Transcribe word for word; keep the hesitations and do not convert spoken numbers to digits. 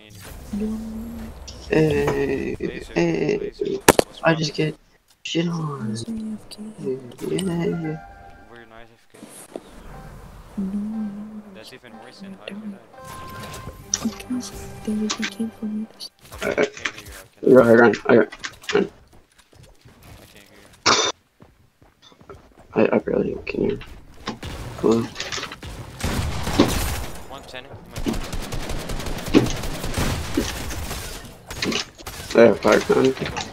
Hey, hey, I just get shit on. Yeah. We're not A F K. That's even worse than how you died. Because they became for me. Okay, I can't hear you. I You're right, run. I got. Run. I can't hear you. I, I barely can hear. Come on. one ten. I have fire gun.